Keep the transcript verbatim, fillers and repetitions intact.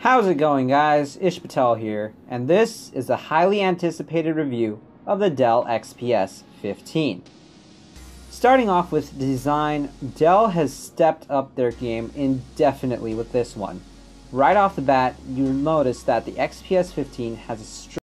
How's it going, guys? Ish Patel here, and this is the highly anticipated review of the Dell X P S fifteen. Starting off with design, Dell has stepped up their game indefinitely with this one. Right off the bat, you'll notice that the X P S fifteen has a